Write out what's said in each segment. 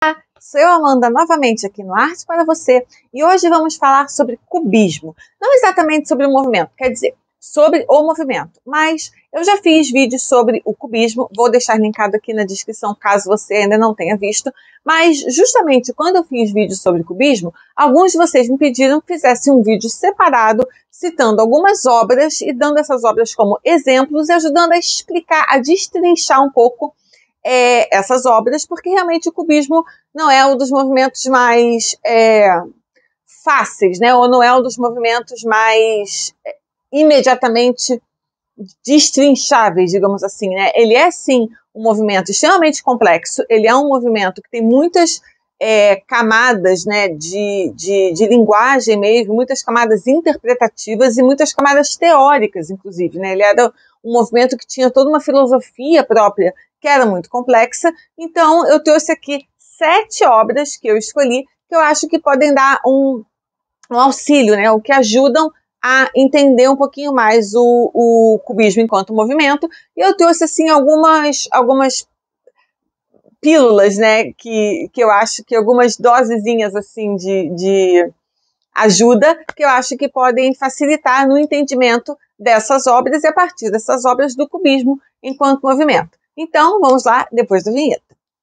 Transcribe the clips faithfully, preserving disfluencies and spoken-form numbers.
Sou eu, Amanda, novamente aqui no Arte para Você, e hoje vamos falar sobre cubismo. Não exatamente sobre o movimento, quer dizer, sobre o movimento, mas eu já fiz vídeos sobre o cubismo, vou deixar linkado aqui na descrição caso você ainda não tenha visto, mas justamente quando eu fiz vídeos sobre cubismo, alguns de vocês me pediram que fizesse um vídeo separado, citando algumas obras e dando essas obras como exemplos e ajudando a explicar, a destrinchar um pouco É, essas obras, porque realmente o cubismo não é um dos movimentos mais é, fáceis, né? Ou não é um dos movimentos mais é, imediatamente destrincháveis, digamos assim, né? Ele é, sim, um movimento extremamente complexo, ele é um movimento que tem muitas é, camadas, né, de, de, de linguagem mesmo, muitas camadas interpretativas e muitas camadas teóricas, inclusive, né? Ele era um movimento que tinha toda uma filosofia própria, que era muito complexa. Então, eu trouxe aqui sete obras que eu escolhi, que eu acho que podem dar um, um auxílio, né, o que ajudam a entender um pouquinho mais o, o cubismo enquanto movimento. E eu trouxe, assim, algumas, algumas pílulas, né, que, que eu acho que algumas dosezinhas, assim, de, de ajuda, que eu acho que podem facilitar no entendimento dessas obras e a partir dessas obras do cubismo enquanto movimento. Então, vamos lá, depois da vinheta.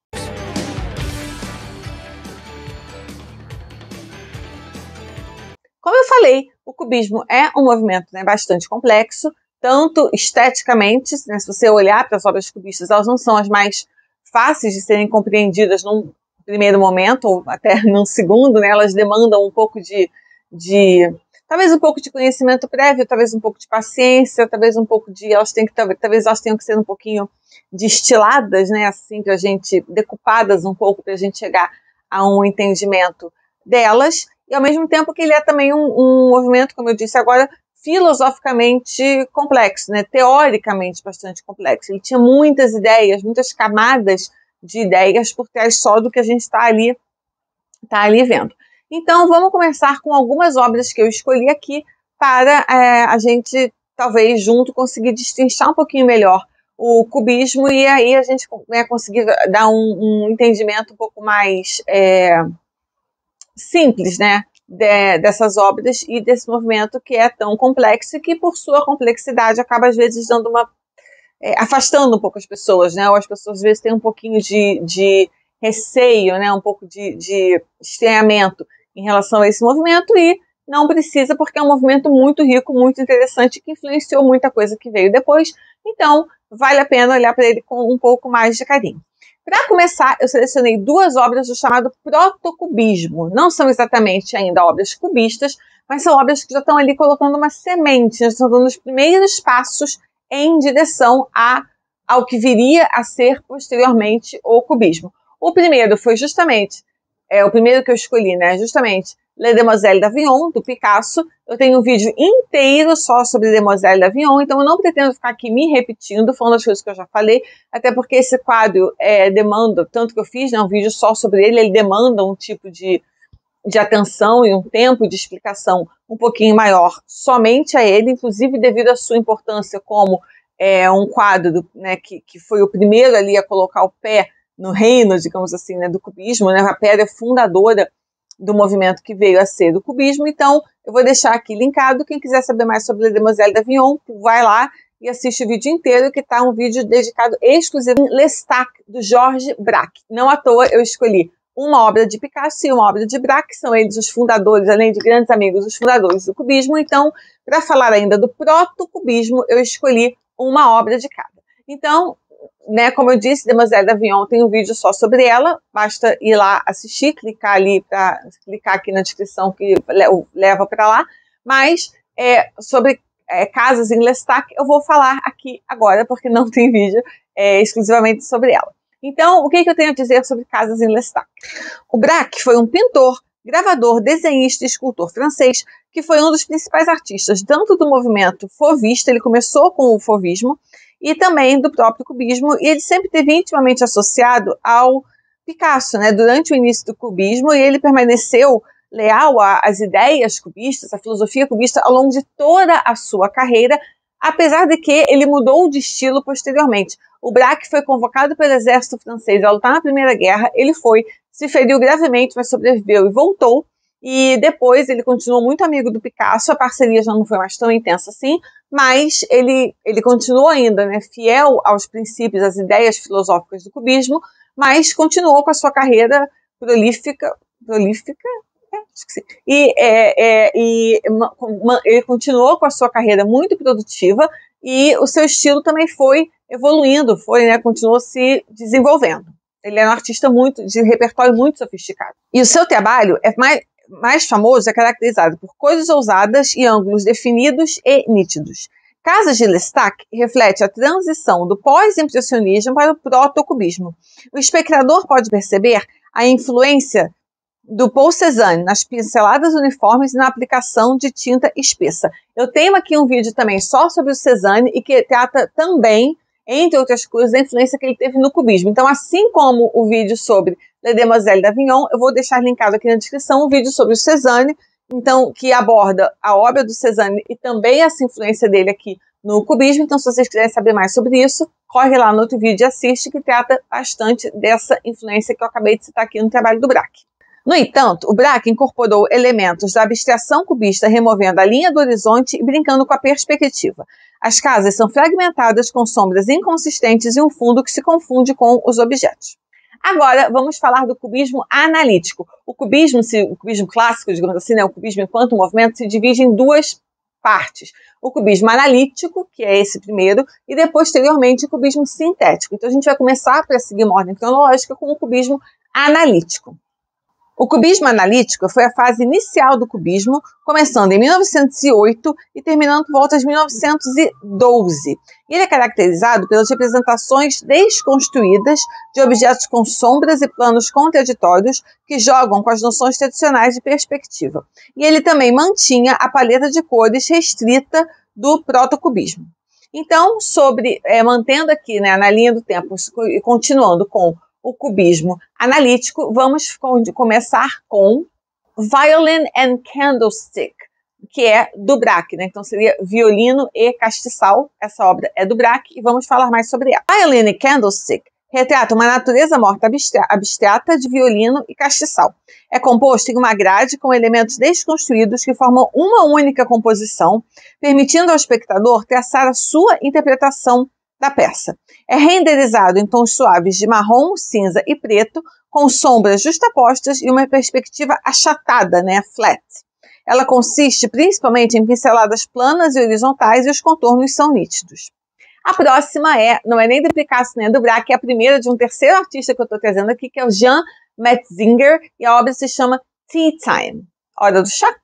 Como eu falei, o cubismo é um movimento, né, bastante complexo, tanto esteticamente, né, se você olhar para as obras cubistas, elas não são as mais fáceis de serem compreendidas num primeiro momento, ou até num segundo, né, elas demandam um pouco de, de talvez um pouco de conhecimento prévio, talvez um pouco de paciência, talvez um pouco de, elas têm que, talvez elas tenham que ser um pouquinho destiladas, né, assim, pra gente, decupadas um pouco para a gente chegar a um entendimento delas, e ao mesmo tempo que ele é também um, um movimento, como eu disse agora, filosoficamente complexo, né, teoricamente bastante complexo. Ele tinha muitas ideias, muitas camadas de ideias por trás só do que a gente está ali, tá ali vendo. Então, vamos começar com algumas obras que eu escolhi aqui para é, a gente, talvez, junto, conseguir destrinchar um pouquinho melhor o cubismo e aí a gente, né, conseguir dar um, um entendimento um pouco mais é, simples, né, de, dessas obras e desse movimento que é tão complexo e que, por sua complexidade, acaba, às vezes, dando uma, é, afastando um pouco as pessoas, né, ou as pessoas, às vezes, têm um pouquinho de, de receio, né, um pouco de, de estranhamento em relação a esse movimento e não precisa, porque é um movimento muito rico, muito interessante, que influenciou muita coisa que veio depois, então vale a pena olhar para ele com um pouco mais de carinho. Para começar, eu selecionei duas obras do chamado protocubismo. Não são exatamente ainda obras cubistas, mas são obras que já estão ali colocando uma semente, já estão dando os primeiros passos em direção a, ao que viria a ser posteriormente o cubismo. O primeiro foi justamente, é, o primeiro que eu escolhi, né, justamente Les Demoiselles d'Avignon, do Picasso. Eu tenho um vídeo inteiro só sobre Demoiselles d'Avignon, então eu não pretendo ficar aqui me repetindo, falando as coisas que eu já falei, até porque esse quadro é, demanda, tanto que eu fiz, né, um vídeo só sobre ele, ele demanda um tipo de, de atenção e um tempo de explicação um pouquinho maior somente a ele, inclusive devido à sua importância como é, um quadro, né, que, que foi o primeiro ali a colocar o pé no reino, digamos assim, né, do cubismo, né, a pedra fundadora do movimento que veio a ser do cubismo. Então, eu vou deixar aqui linkado. Quem quiser saber mais sobre Les Demoiselles d'Avignon, vai lá e assiste o vídeo inteiro, que está um vídeo dedicado exclusivamente em Lestat, do Georges Braque. Não à toa eu escolhi uma obra de Picasso e uma obra de Braque, são eles os fundadores, além de grandes amigos, os fundadores do cubismo. Então, para falar ainda do proto-cubismo, eu escolhi uma obra de cada. Então, né, como eu disse, Demoiselles d'Avignon tem um vídeo só sobre ela, basta ir lá assistir, clicar ali, para clicar aqui na descrição que leva para lá, mas é, sobre é, casas em Lestat eu vou falar aqui agora, porque não tem vídeo é, exclusivamente sobre ela. Então, o que, que eu tenho a dizer sobre casas em Lestat? O Braque foi um pintor, gravador, desenhista e escultor francês, que foi um dos principais artistas, tanto do movimento fauvista, ele começou com o fauvismo, e também do próprio cubismo, e ele sempre esteve intimamente associado ao Picasso, né, durante o início do cubismo, e ele permaneceu leal às ideias cubistas, à filosofia cubista, ao longo de toda a sua carreira, apesar de que ele mudou de estilo posteriormente. O Braque foi convocado pelo exército francês a lutar na Primeira Guerra, ele foi, se feriu gravemente, mas sobreviveu e voltou. E depois ele continuou muito amigo do Picasso, a parceria já não foi mais tão intensa assim, mas ele, ele continuou ainda, né, fiel aos princípios, às ideias filosóficas do cubismo, mas continuou com a sua carreira prolífica, prolífica? É, acho que sim. E, é, é, e uma, ele continuou com a sua carreira muito produtiva e o seu estilo também foi evoluindo, foi, né, continuou se desenvolvendo. Ele é um artista muito, de repertório muito sofisticado. E o seu trabalho é mais, mais famoso, é caracterizado por cores ousadas e ângulos definidos e nítidos. Casas de Lestat reflete a transição do pós-impressionismo para o proto-cubismo. O espectador pode perceber a influência do Paul Cézanne nas pinceladas uniformes e na aplicação de tinta espessa. Eu tenho aqui um vídeo também só sobre o Cézanne e que trata também, entre outras coisas, a influência que ele teve no cubismo. Então, assim como o vídeo sobre Les Demoiselles d'Avignon, eu vou deixar linkado aqui na descrição um vídeo sobre o Cézanne, então, que aborda a obra do Cézanne e também essa influência dele aqui no cubismo. Então, se vocês quiserem saber mais sobre isso, corre lá no outro vídeo e assiste, que trata bastante dessa influência que eu acabei de citar aqui no trabalho do Braque. No entanto, o Braque incorporou elementos da abstração cubista, removendo a linha do horizonte e brincando com a perspectiva. As casas são fragmentadas com sombras inconsistentes e um fundo que se confunde com os objetos. Agora, vamos falar do cubismo analítico. O cubismo, o cubismo clássico, digamos assim, né, o cubismo enquanto movimento, se divide em duas partes. O cubismo analítico, que é esse primeiro, e depois, posteriormente, o cubismo sintético. Então, a gente vai começar, para seguir uma ordem cronológica, com o cubismo analítico. O cubismo analítico foi a fase inicial do cubismo, começando em mil novecentos e oito e terminando por volta de mil novecentos e doze. Ele é caracterizado pelas representações desconstruídas de objetos com sombras e planos contraditórios que jogam com as noções tradicionais de perspectiva. E ele também mantinha a paleta de cores restrita do protocubismo. Então, sobre, é, mantendo aqui, né, na linha do tempo e continuando com o cubismo analítico, vamos começar com Violin and Candlestick, que é do Braque, né? Então seria Violino e Castiçal. Essa obra é do Braque e vamos falar mais sobre ela. Violin and Candlestick retrata uma natureza morta abstrata de violino e castiçal. É composto em uma grade com elementos desconstruídos que formam uma única composição, permitindo ao espectador traçar a sua interpretação da peça. É renderizado em tons suaves de marrom, cinza e preto, com sombras justapostas e uma perspectiva achatada, né, flat. Ela consiste principalmente em pinceladas planas e horizontais e os contornos são nítidos. A próxima é, não é nem do Picasso nem do Braque, é a primeira de um terceiro artista que eu estou trazendo aqui, que é o Jean Metzinger, e a obra se chama Tea Time, Hora do Chá.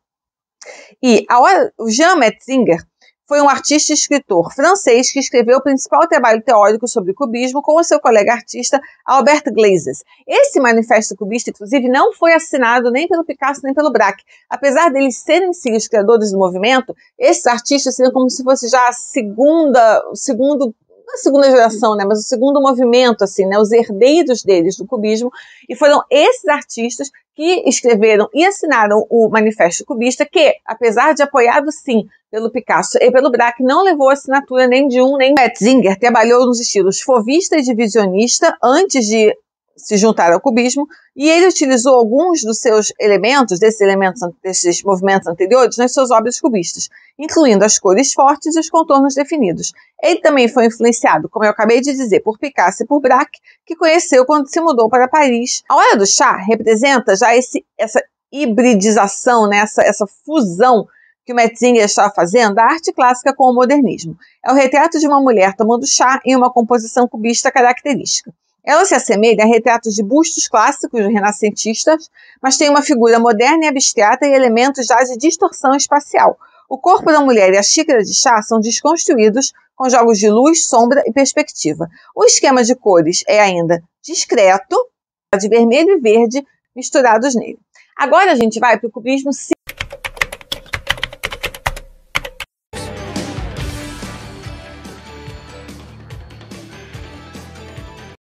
E a hora, o Jean Metzinger foi um artista e escritor francês que escreveu o principal trabalho teórico sobre o cubismo com o seu colega artista Albert Glazes. Esse manifesto cubista, inclusive, não foi assinado nem pelo Picasso nem pelo Braque. Apesar deles serem sim os criadores do movimento, esses artistas seriam como se fosse já a segunda, o segundo, não a segunda geração, né, mas o segundo movimento, assim, né, os herdeiros deles do cubismo, e foram esses artistas que escreveram e assinaram o Manifesto Cubista, que, apesar de apoiado sim pelo Picasso e pelo Braque, não levou assinatura nem de um nem de Metzinger. Trabalhou nos estilos fauvista e divisionista antes de se juntar ao cubismo, e ele utilizou alguns dos seus elementos, desses elementos, desses movimentos anteriores, nas suas obras cubistas, incluindo as cores fortes e os contornos definidos. Ele também foi influenciado, como eu acabei de dizer, por Picasso e por Braque, que conheceu quando se mudou para Paris. A Hora do Chá representa já esse, essa hibridização, né, essa, essa fusão que o Metzinger estava fazendo da arte clássica com o modernismo. É o retrato de uma mulher tomando chá em uma composição cubista característica. Ela se assemelha a retratos de bustos clássicos renascentistas, mas tem uma figura moderna e abstrata e elementos já de distorção espacial. O corpo da mulher e a xícara de chá são desconstruídos com jogos de luz, sombra e perspectiva. O esquema de cores é ainda discreto, de vermelho e verde misturados nele. Agora a gente vai para o cubismo